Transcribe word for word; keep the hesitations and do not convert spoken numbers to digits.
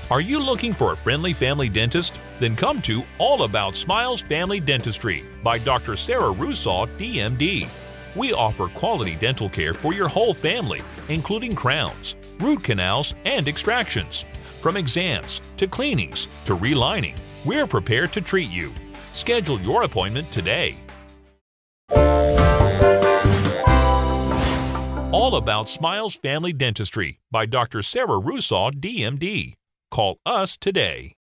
Are you looking for a friendly family dentist? Then come to All About Smiles Family Dentistry by Doctor Sara Reausaw, D M D. We offer quality dental care for your whole family, including crowns, root canals, and extractions. From exams to cleanings to relining, we're prepared to treat you. Schedule your appointment today. All About Smiles Family Dentistry by Doctor Sara Reausaw, D M D. Call us today.